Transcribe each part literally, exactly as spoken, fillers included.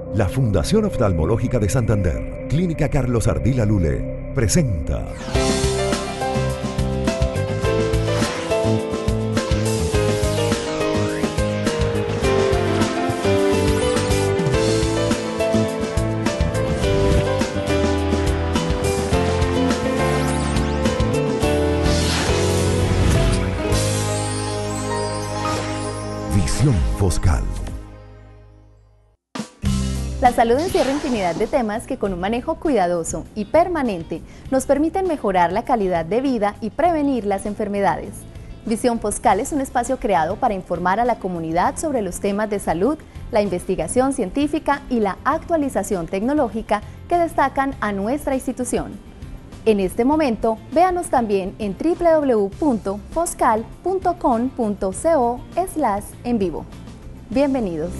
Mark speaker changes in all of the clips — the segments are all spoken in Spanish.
Speaker 1: La Fundación Oftalmológica de Santander, Clínica Carlos Ardila Lule, presenta Visión Foscal.
Speaker 2: La salud encierra infinidad de temas que con un manejo cuidadoso y permanente nos permiten mejorar la calidad de vida y prevenir las enfermedades. Visión Foscal es un espacio creado para informar a la comunidad sobre los temas de salud, la investigación científica y la actualización tecnológica que destacan a nuestra institución. En este momento, véanos también en w w w punto foscal punto com punto co slash en vivo. Bienvenidos.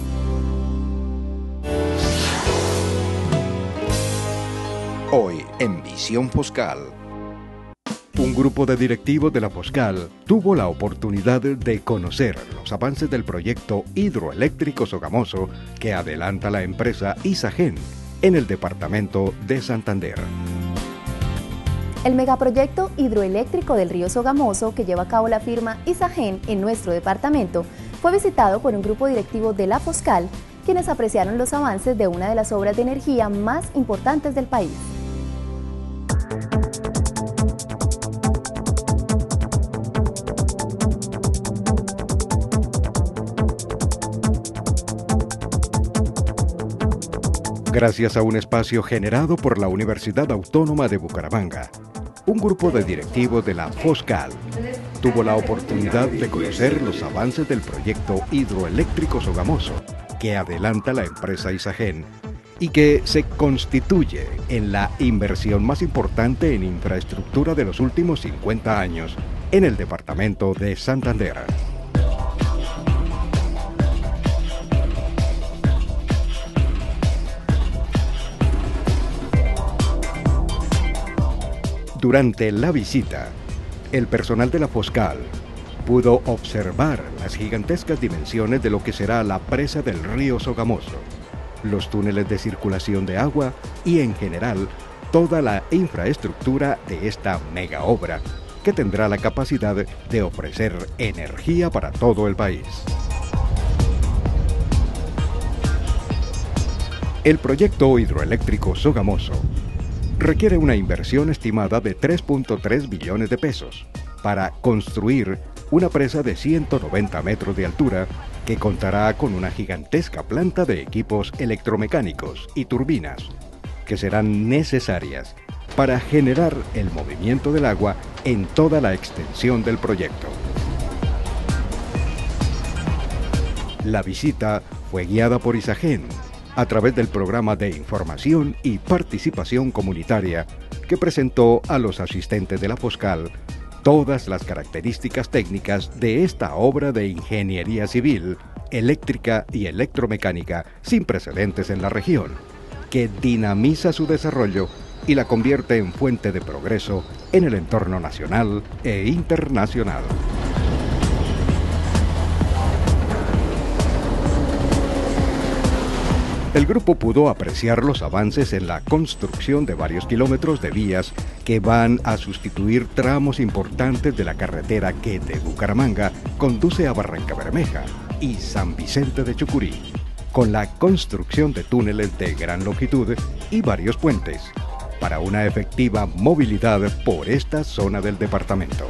Speaker 3: Hoy en Visión Foscal. Un grupo de directivos de la Foscal tuvo la oportunidad de conocer los avances del proyecto hidroeléctrico Sogamoso que adelanta la empresa Isagen en el departamento de Santander.
Speaker 2: El megaproyecto hidroeléctrico del río Sogamoso que lleva a cabo la firma Isagen en nuestro departamento fue visitado por un grupo directivo de la Foscal, quienes apreciaron los avances de una de las obras de energía más importantes del país.
Speaker 3: Gracias a un espacio generado por la Universidad Autónoma de Bucaramanga, un grupo de directivos de la Foscal tuvo la oportunidad de conocer los avances del proyecto hidroeléctrico Sogamoso que adelanta la empresa Isagen y que se constituye en la inversión más importante en infraestructura de los últimos cincuenta años en el departamento de Santander. Durante la visita, el personal de la Foscal pudo observar las gigantescas dimensiones de lo que será la presa del río Sogamoso, los túneles de circulación de agua y, en general, toda la infraestructura de esta mega obra que tendrá la capacidad de ofrecer energía para todo el país. El proyecto hidroeléctrico Sogamoso requiere una inversión estimada de tres punto tres billones de pesos para construir una presa de ciento noventa metros de altura que contará con una gigantesca planta de equipos electromecánicos y turbinas que serán necesarias para generar el movimiento del agua en toda la extensión del proyecto. La visita fue guiada por Isagen a través del programa de información y participación comunitaria que presentó a los asistentes de la Foscal todas las características técnicas de esta obra de ingeniería civil, eléctrica y electromecánica sin precedentes en la región, que dinamiza su desarrollo y la convierte en fuente de progreso en el entorno nacional e internacional. El grupo pudo apreciar los avances en la construcción de varios kilómetros de vías que van a sustituir tramos importantes de la carretera que de Bucaramanga conduce a Barrancabermeja y San Vicente de Chucurí, con la construcción de túneles de gran longitud y varios puentes, para una efectiva movilidad por esta zona del departamento.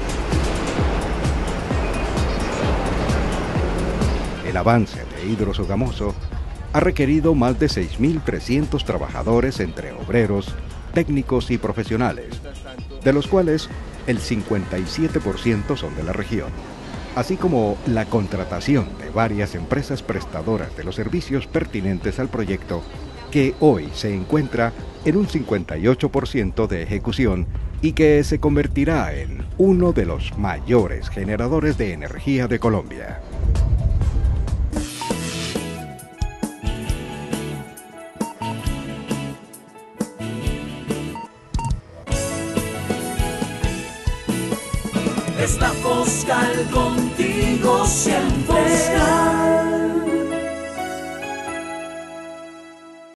Speaker 3: El avance de Hidro Sogamoso ha requerido más de seis mil trescientos trabajadores entre obreros, técnicos y profesionales, de los cuales el cincuenta y siete por ciento son de la región, así como la contratación de varias empresas prestadoras de los servicios pertinentes al proyecto, que hoy se encuentra en un cincuenta y ocho por ciento de ejecución y que se convertirá en uno de los mayores generadores de energía de Colombia.
Speaker 4: Es la Foscal contigo siempre. Foscal.